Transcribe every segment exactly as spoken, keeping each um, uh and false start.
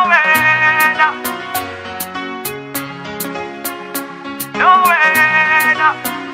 way, no. No way, no.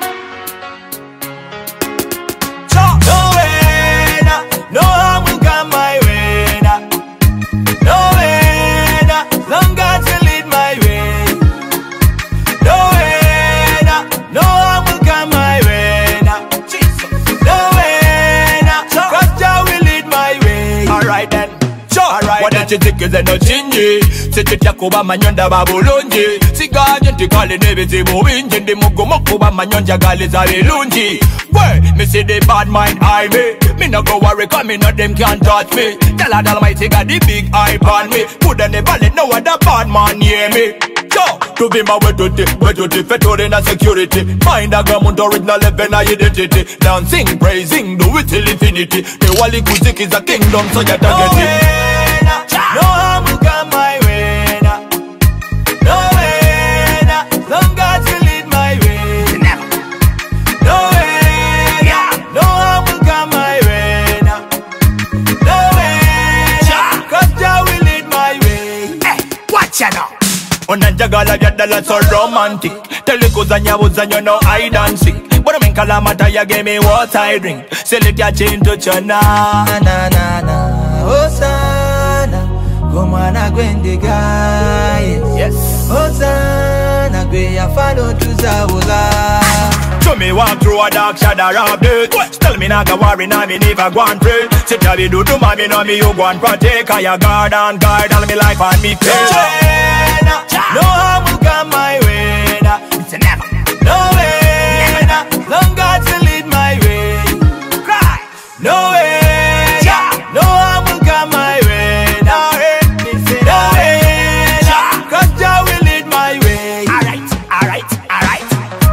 No way, no. No harm will come my way, no. No way, no. Long God to lead my way. No way, no. No harm will come my way, no. No way, no. Cause Jah will lead my way. Alright then. What you think is no chinji? Siti takuba manyonda babulunji. Siganje ntikale nebizibu winji. Ndi mugumo kuba manyonja gali za bilunji. Where me see the bad mind eye me. Me no go worry cause me know them can't touch me. Tell her Almighty got the big eye on me. Coulda never let no other bad man hear me. Yo, to be my way to the, way to the fettle in a security. Find a government original level identity. Dancing, praising, do it till infinity. The Wally Kuzik is a kingdom so you don't get it. No harm will come my way, nah. No way, nah. Long God to lead my way. Never. No way, nah. No harm will come my way, nah. No way, nah. Cause Jah will lead my way. Hey, watch ya now. Unanjagala vyadala so romantic. Telikuzanya buzanyo no I dancing. But I'm in Kalamata ya give me what I drink. Select your chain to chana. Na na na, Hosanna. Gomana gwende guy. Yes. Hosanna gwe ya follow to Zawula. So me walk through a dark shadow of death. Still me not go worry, now me never go and pray. Sit here we do to mommy, know me you go and protect. Cause you guard and guide all me life and me faith. No harm will come my way, nah. It's a never. No way, nah. Long God to lead my way. Cry. No way, nah. No harm will come my way, nah. No way, nah. Cause Jah will lead my way. Alright, alright, alright.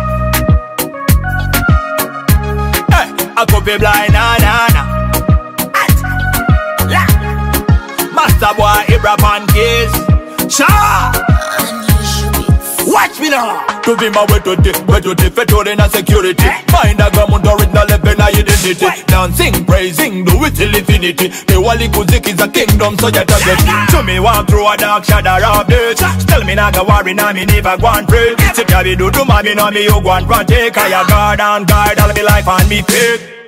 Hey, a Coopy Bly, na na na. La. Master boy, Ibra Pancase. Sha. Watch me now. To be my way to the, way to the fettle in a security. Find a government original level identity. Dancing, praising, do it till infinity. The Wally Kuzik is a kingdom, so you don't get it. To me walk through a dark shadow of death. Still me not go worry, now me never go and pray. Sit here we do to mommy, know me you go and protect. Cause you guard and guide all me life and me faith.